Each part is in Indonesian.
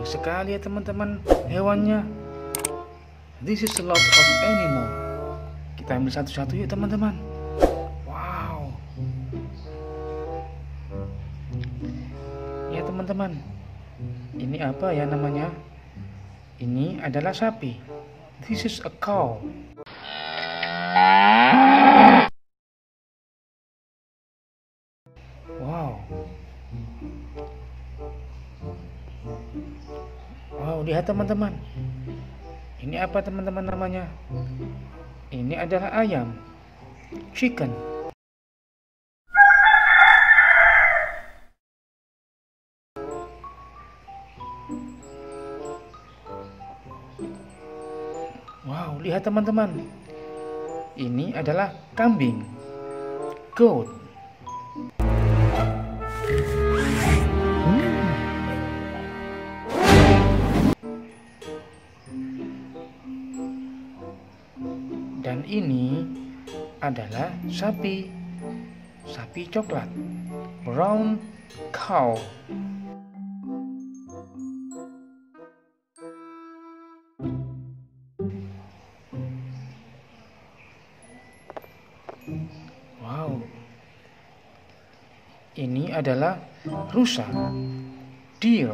sekali ya teman-teman hewannya. This is a lot of animal. Kita ambil satu-satu yuk teman-teman. Wow. Ya teman-teman, ini apa ya namanya? Ini adalah sapi. This is a cow. Wow. Wow, lihat teman-teman. Ini apa teman-teman namanya? Ini adalah ayam. Chicken. Wow, lihat teman-teman. Ini adalah kambing. Goat. Dan ini adalah sapi. Sapi coklat. Brown cow. Wow. Ini adalah rusa. Deer.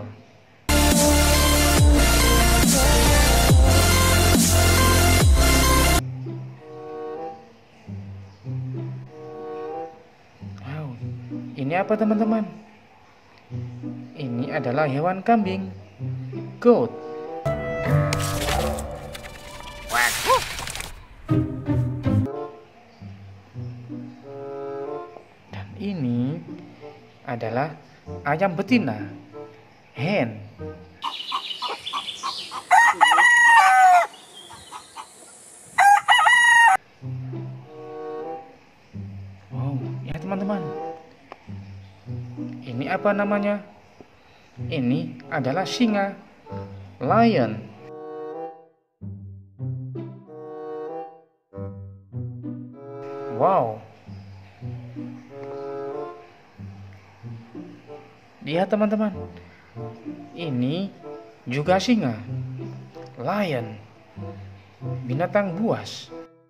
Wow. Ini apa teman-teman? Ini adalah hewan kambing. Goat. Ini adalah ayam betina, hen. Wow, ya teman-teman. Ini apa namanya? Ini adalah singa, lion. Wow. Lihat teman-teman, ini juga singa, lion, binatang buas.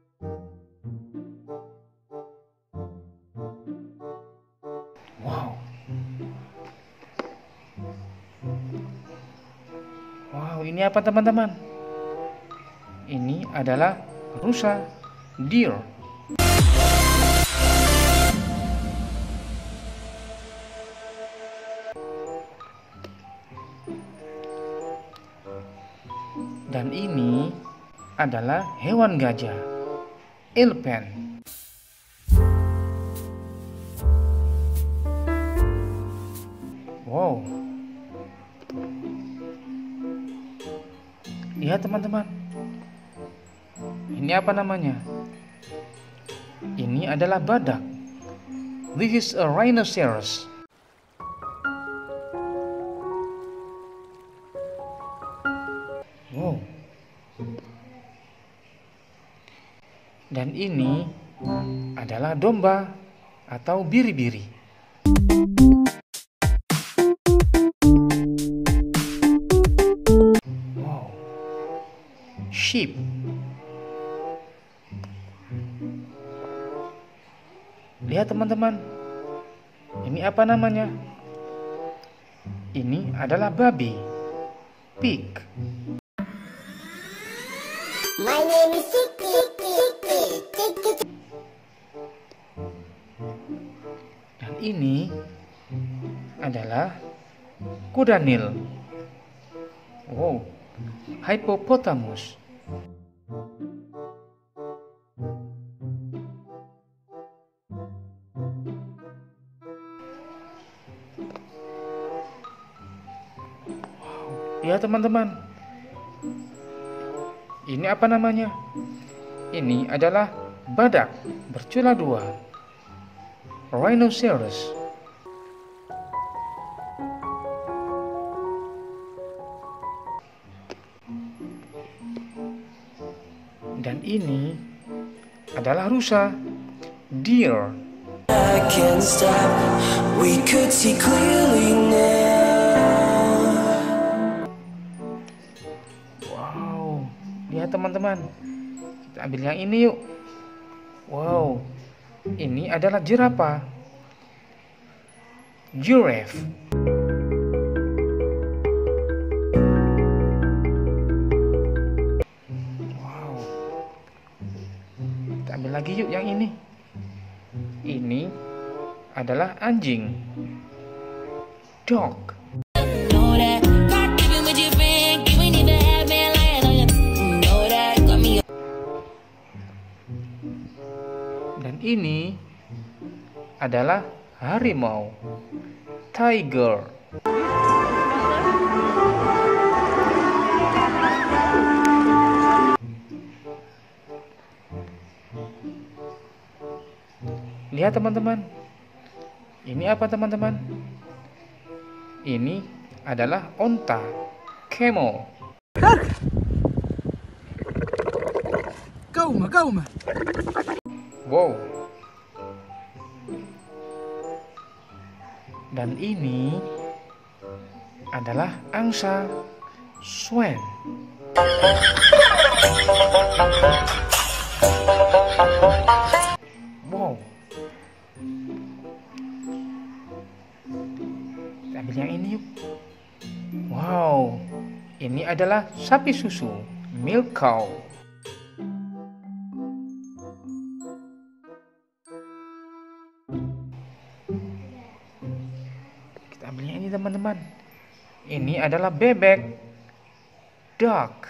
Wow. Wow, ini apa teman-teman? Ini adalah rusa, deer. Dan ini adalah hewan gajah, elephant. Wow. Lihat teman-teman. Ini apa namanya? Ini adalah badak. This is a rhinoceros. Wow. Dan ini adalah domba atau biri-biri. Wow. Sheep. Lihat teman-teman. Ini apa namanya? Ini adalah babi. Pig. My name is Tiki. Dan ini adalah kuda Nil. Wow, hippopotamus. Wow, ya teman-teman. Ini apa namanya? Ini adalah badak bercula dua, rhinoceros. Dan ini adalah rusa, deer. I can't stop. We could see clearly now. teman-teman. Kita ambil yang ini yuk. Wow, ini adalah jerapah. Giraffe. Wow. Kita ambil lagi yuk yang ini. Ini adalah anjing. Dog. Know that. Got even with your friend, you ain't even have me lying on you. Know that. Got me. Dan ini adalah harimau. Tiger. Lihat teman-teman. Ini apa teman-teman? Ini adalah onta. Camel. قومة Wow. Dan ini adalah angsa. Swan. Wow. Kita ambil yang ini yuk. Wow. Ini adalah sapi susu. Milk cow. Kita ambil yang ini teman-teman. Ini adalah bebek. Duck.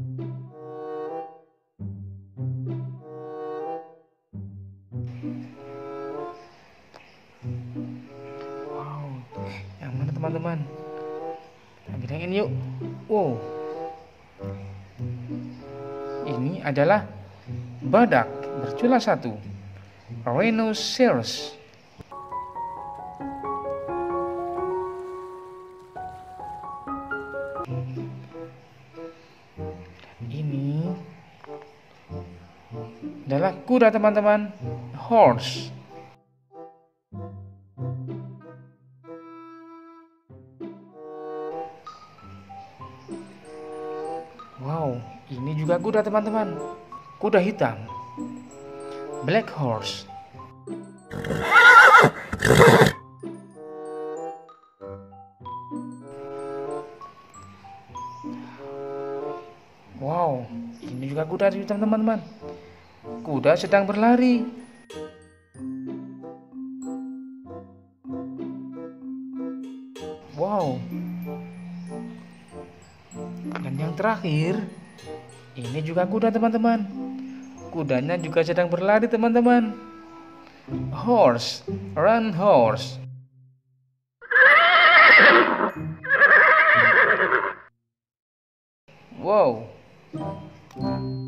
Wow, yang mana teman-teman? Ambil yang ini yuk. Wow, ini adalah badak bercula satu. Rhinoceros. Ini adalah kuda teman-teman. Horse. Wow, ini juga kuda teman-teman. Kuda hitam. Black horse. Wow, ini juga kuda teman-teman. Kuda sedang berlari. Wow. Dan yang terakhir, ini juga kuda teman-teman. Kudanya juga sedang berlari teman-teman. Horse, run horse. Wow.